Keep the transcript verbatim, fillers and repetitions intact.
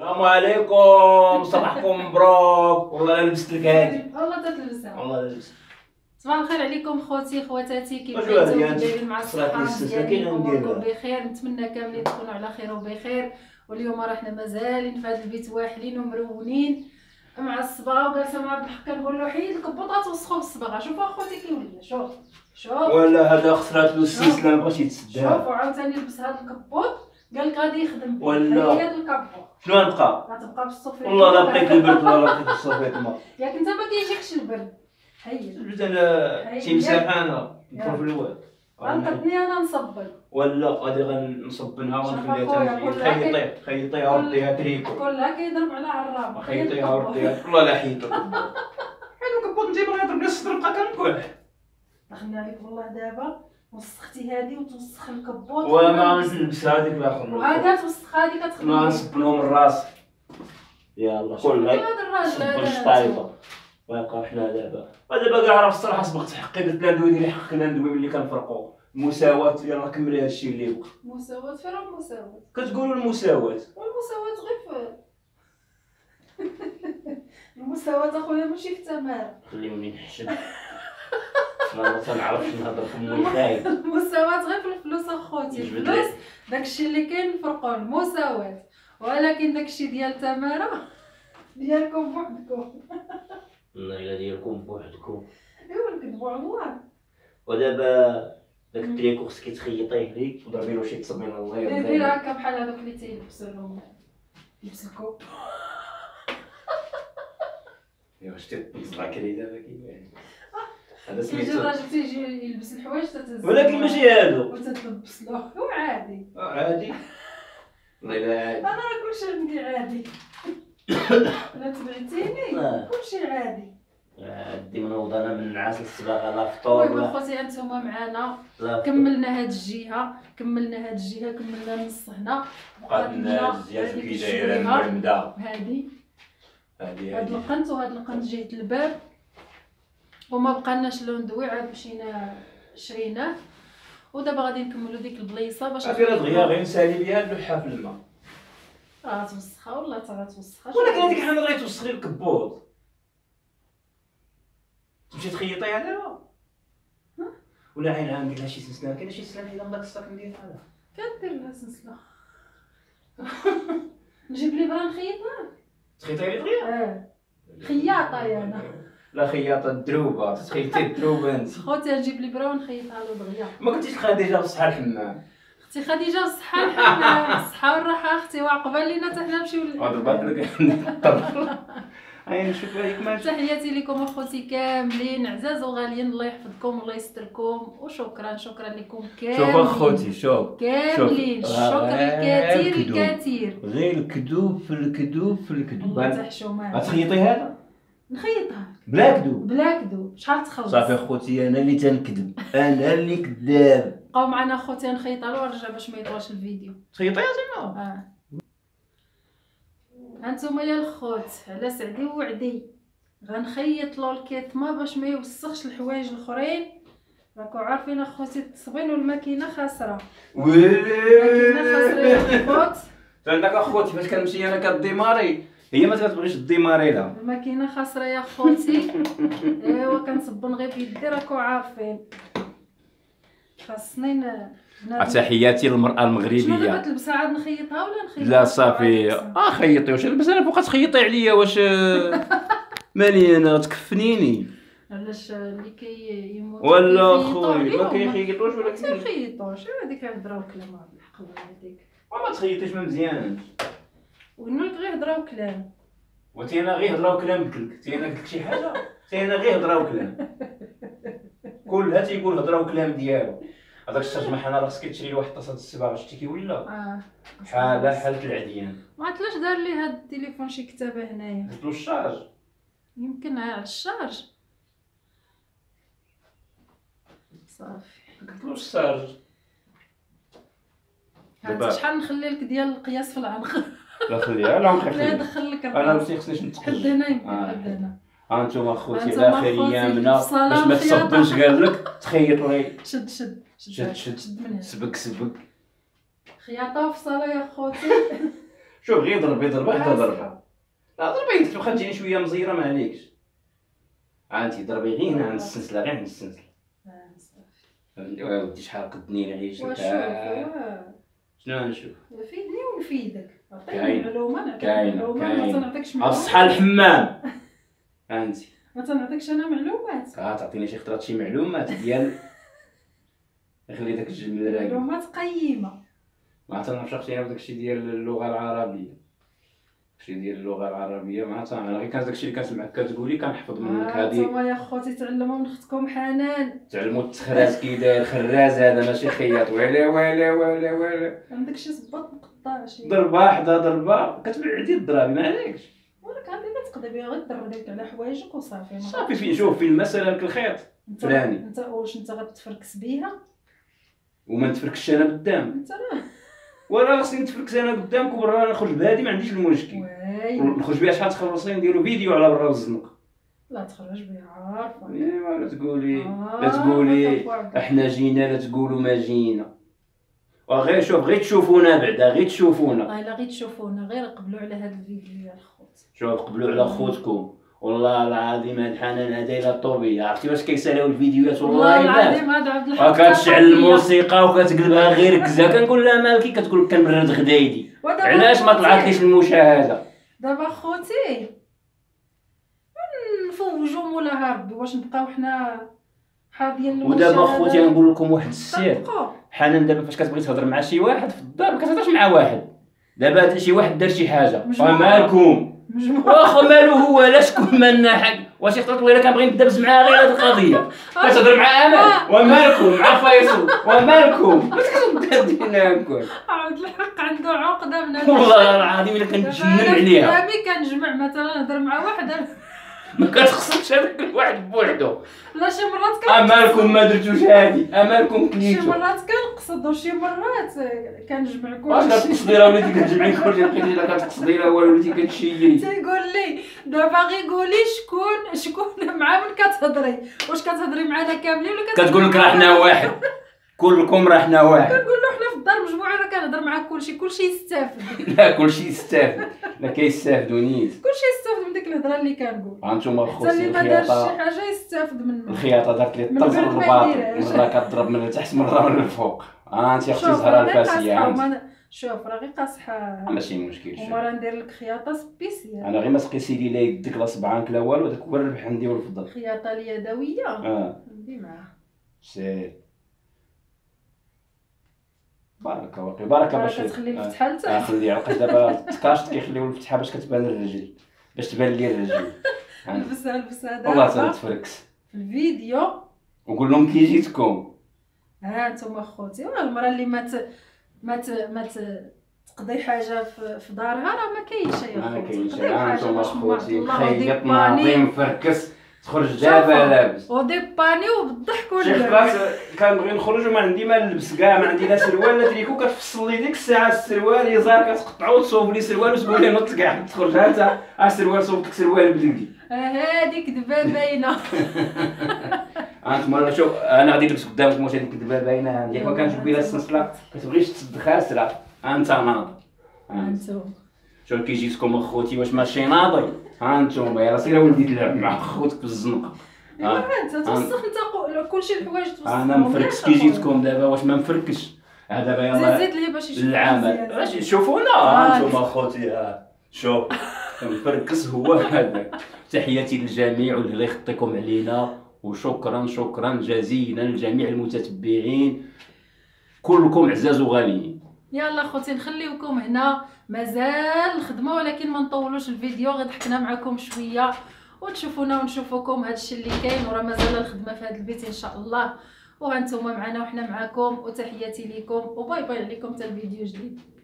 السلام عليكم، صباحكم مبروك. والله لبست لك هادي. والله تتلبسها. والله لبست. صباح الخير عليكم خوتي خواتاتي، كيف واش هادي؟ كنتو دايرين مع الصحه؟ مزيانين اموركم بخير، نتمنى كاملين تكونوا على خير وبخير. واليوم راه حنا مازالين في هذا البيت واحلين ومرونين مع الصباغه، وجالسه مع عبد الحق كنقول له حيد الكبوطه توسخوا بالصباغه. شوفوا اخوتي كي ولا، شوف شوف ولا هذا خسرات له السلسله ما بغاش يتسدها. شوف وعاوتاني لبس هذا الكبوط قال لك غادي يخدم به. ولا هذا الكبوط شنو غنبقى؟ غتبقى في الصوفيط. والله لا بقيت البرد ولا بقيت الصوفيط ما ياك انت ما كيجيكش البرد. هيا جبت انا شي مساحه انا ندخل في الواد. غنقدني انا نصبل ولا غادي غنصبنها ونخليها خويا، تخيطي خيطيها ورديها تريكو كلها كيضرب على عرام. خيطيها ورديها والله لا حيدو حيدو الكبوط نجيب راه يضرب لي الصدر بقى كنكح. دخلنا عليك والله دابا وسختي هادي وتوسخ الكبوط وما نلبس هذيك الاخر وعاد توسخ هادي كتخدم. ما نصبنهم الراس. يلا كلها هذا الراجل هذا الشطايطه ويبقى حنا دابا ودابا كاع راه الصراحه صبغت حقي قلت لها ندوي ديري حقنا ندوي ملي كنفرقوا المساواة. يلا كملي هادشي اللي بقى. مساواة فين راه المساواة؟ كتقولوا المساواة والمساواة غير في المساواة اخويا ماشي في التمارة. خليوني نحشم انا ما تنعرفش نهضر في موي خايب. المساواة غير في الفلوس اخوتي. الفلوس داكشي اللي كاين نفرقوا المساواة، ولكن داكشي ديال التمارة ديالكم بوحدكم. والله الا ديالكم بوحدكم. ايوا نكذبوا على الله. ودابا داك التريكو خصك تخيطيه ليك وضربي له شي تصميم الله يرضي. دير هكا بحال هذوك اللي تيلبسوا لهم لبس الكوب. ايوا شتي الصبع كري دابا كيبان هذا تيجي سميتو. الراجل تيجي يلبس الحوايج تتهز ولكن ماشي هادو وتتلبس له وعادي. عادي. والله الا عادي. انا راه كلشي عندي عادي. الا تبعتيني آه. كلشي عادي. عادي منوضه انا من النعاس للصباغه لا فطور المهم لا اخوتي انتما معانا لا كملنا هاد الجهه كملنا هاد الجهه كملنا النص هنا بقات لنا الزياج كي دايره مرمده. هادي هادي هاد هادي القنت وهاد القنت جهه الباب، وما بقالناش لون دوي عاد مشينا شريناه. ودابا غادي نكملوا ديك البليصه باش صافي راه دغيا غير نسالي بها اللوحه في الماء. راه توسخها والله تا راه توسخها. ولكن هذيك الحاله راه توسخي الكبوط. تمشي تخيطيها دابا ولا عين عام دير لها شي سلسله؟ كاينه شي سلسله من داك الصاك نديرها كندير لها سلسله. نجيب لي برا نخيطها. تخيطيها لي دغيا؟ اه خياطه يا انا. لا خياطه الدروبه تخيطي الدروبه انت. خوتي نجيب لي برا ونخيطها له دغيا. ما كنتيش خديجه بصحه الحمام؟ اختي خديجه الصحه الحمام الصحه والراحه اختي، وعقبال لينا حتى حنا نمشيو ضربات لك الطر. هاي نشوف هذيك ماشي. تحياتي لكم اخوتي كاملين عزاز وغاليين، الله يحفظكم والله يستركم، وشكرا شكرا لكم كاملين. شوف اخوتي شوف كاملين شوف. الشكر غير الكثير الكذوب. الكثير. غير الكذوب في الكذوب في الكذوب. الله تحشو معاك. غتخيطي هذا نخيطها بلا كذوب؟ بلا كذوب. شحال تخلص؟ صافي اخوتي انا اللي تنكذب، انا اللي كذاب. بقاو معنا اخوتي نخيطها له ونرجع باش ما يطولش الفيديو. تخيطيها زعما؟ اه هانتوما يا الخوت على سعدي ووعدي غنخيط له الكيتمه باش ما يوسخش الحوايج الاخرين. راكو عارفين اخوتي التصبين والماكينه خاسره. الماكينه خاسره يا الخوت. عندك اخوتي فاش كنمشي انا كديماري هي ما كتبغيش ديماري لها. الماكينه خاسره يا خوتي. ايوا كنصبن غير بيدي راكو عارفين. خاصني ن تحياتي للمراه شنو المغربيه. دابا تلبسها عاد نخيطها ولا نخيطها؟ لا صافي اه خيطي. واش لبس انا بقى تخيطي عليا؟ واش مالي انا تكفنيني علاش اللي كيموت ولا خويا ما كيخيطوش ولا ما تيخيطوش. هذيك هضره وكلام هاد الحق هذيك. ما تخيطيش ما مزيانش. وقلنا لك غير هضره وكلام. وتي انا غير هضره وكلام قلت لك. تي انا قلت لك شي حاجه تي انا غير هضره وكلام. كلها تيقول هضره وكلام ديالو. هذاك الترجمه انا راه خصك تشري لواحد طاسه الصباغ شتي كي ولا اه حاله حاله العديان. ما عرفتلاش دار لي هاد التليفون شي كتابه هنايا. قلت له الشارج يمكن على الشارج. صافي قلت له الشارج. هانت شحال نخلي لك ديال القياس في العنق. لا خليها لا نخليها. لا دخل لك انا ما خصنيش نتقل. حد هنا يمكن آه. حد هنا. ها انتوما اخوتي هانتوما على خير أخوتي ايامنا في الصالة باش ما الخياطة. تصدمش قال لك تخيط لي. شد شد شد شد شد من هنا. سبك سبك. خياطه في الصاله يا خوتي. شوف غير ضربي ضربه حتى ضربه. لا ضربي انت واخا تجيني شويه مزيره ما عليكش. عانتي ضربي غير هنا عند السنسله غير عند السنسله. اه صافي. ودي شحال قدني العيش انت. شنو غنشوف؟ فيدني ونفيدك. عطيني معلومه نعطيك معلومه ما تنعطيكش معلومه. بصحى الحمام. فهمتي؟ ما تنعطيكش انا معلومات. اه تعطيني شي خطرات شي معلومات ديال خلي داك الجمل راقي. معلومات قيمه. ما تنعرفش اختي انا داكشي ديال اللغه العربيه. داكشي ديال اللغه العربيه ما تنعرف انا غير كان داكشي اللي كنسمعك كتقولي كنحفظ منك هذه. نتوما يا خوتي تعلموا من اختكم حنان. تعلموا التخراز كي داير خراز هذا ماشي خياط ولا ولا ولا ولا. عندك شي صباط مقطع شي ضربه واحده ضربه كتبعدي الضرب ما عليكش. ولك عندي ما تقدر بها غير دربيك على حوايجك وصافي. صافي فين شوف فين المساله لك الخيط فلاني. انت واش انت غتفركس بيها وما نتفركش انا قدام انت راه ولا خصني نتفركس انا قدامك وبرا نخرج بهادي ما عنديش المشكل. نخرج بها شحال تخلصي نديرو فيديو على برا والزنق. لا تخرج بها عارفه. ايوا لا تقولي آه لا تقولي احنا جينا لا تقولوا ما جينا. وغير شوف غير تشوفونا بعدا غير تشوفونا. والله الا غير تشوفونا غير قبلوا على هذا الفيديو يا الخوت. شوف قبلوا على خوتكم والله العظيم هاد حنان هذا الا طوبيه. عرفتي واش كيساليو الفيديوهات والله العظيم هذا عبد الحق كتشعل الموسيقى وكتقلبها غير كزا كنقول لها مالكي كتقول لك كنبرد غدايدي. علاش ما طلعتليش المشاهده دابا خوتي نفوجوا مولاها ربي واش نبقاو حنا حاضيين المشاهده. ودابا خوتي نقول لكم واحد السر. حنان دابا فاش كتبغي تهضر مع شي واحد في الدار ما كتهضرش مع واحد. دابا شي واحد دار شي حاجه ومالكم واخا مالو هو لا شكون مالنا حق واش يخطط لي كنبغي ندبز معاه غير هاد القضيه كتهضر مع امل ومالكم مع فيصل ومالكم واش كتدينا نكون عبد الحق عنده عقده من والله العظيم الا كنتجنن عليها. دابا كنجمع مثلا نهضر مع واحد ما كتخصكش هذاك الواحد بوحدو. لا شي مرات كان امالكم ما درتوش هادي امالكم كليتو. شي مرات كنقصد وشي مرات كنجمع كلشي. واش كتقصدي راه وليتي كتجمعي كلشي لقيتي لا كتقصدي لا والو وليتي كتشيري. تيقول لي دابا غير قولي شكون شكون مع من كتهضري واش كتهضري معنا كاملين ولا كتقول لك راه حنا واحد كلكم راه حنا واحد. كنقول له حنا في الدار مجموعه راه كنهضر مع كلشي كلشي يستافد. لا كلشي يستافد لا كيستافدوا نيت. كلشي يستافد من ديك الهضره اللي كنقول. هانتوما خوتي اللي ما دارش شي حاجه يستافد منها. الخياطه دارت لي الطرز الرباط مره كضرب من التحت مره من الفوق. ها انت اختي زهره الفاسيه. شوف راه غير قاصحه ماشي مشكل. ومره ندير لك خياطه سبيسيال. انا غير ما تقيسي لي لا يدك لا صبعانك لا والو هذاك هو الربح عندي والفضل. الخياطه اليدويه اه ندي معاه سير بارك واقي بارك باش تخلي الفتحه لتحت. اه خلي عقاش دابا التكاشط كيخليو الفتحه باش كتبان الرجل باش تبان لي الرجل. لبسها لبسها دابا والله تتفركس في الفيديو وقول لهم كي جيتكم. ها انتم خوتي المراه اللي ما ت... ما ت... ما ت... تقضي حاجه في, في دارها راه ما كاينش يا خوتي. ما كاينش انتم خوتي خيط ناضي فركس تخرج دابا لابس وديباني وبالضحك ولا شي خلاص كنبغي نخرج وما عندي ما نلبس كاع ما عندي لا سروال لا تريكو كتفصل لي ديك الساعه السروال يزار كتقطعو تصوب لي سروال وتقول لي نط كاع تخرج ها انت ها السروال صوبت لك سروال بلدي. هذيك دابا باينه. انتما شوف انا غادي نلبس قدامكم واش هذيك دابا باينه ياك ما كانش بلا السنسله كتبغيش تسد خاسره انت ناض. انتم شوف كي جيتكم اخوتي واش ماشي ناضي ها انتم يلاه سير ولدي تلعب مع خوتك في الزنقه. ها انت توسخ انت كلشي الحوايج توسخ. انا مفركس كي جيتكم دابا واش ما مفركش ها دابا يلاه زيد لي باش يشوفوا العمل باش يشوفونا ها انتم اخوتي ها شوف مفركس هو هذا. تحياتي للجميع واللي يخطيكم علينا وشكرا شكرا جزيلا لجميع المتتبعين كلكم عزاز وغاليين. يلا خوتي نخليوكم هنا مازال الخدمه ولكن ما نطولوش الفيديو غير ضحكنا معكم شويه وتشوفونا ونشوفوكم هادشي اللي كاين وراه مازال الخدمه في هذا البيت ان شاء الله وهانتوما معنا وحنا معاكم وتحياتي لكم وباي باي عليكم حتى الفيديو جديد.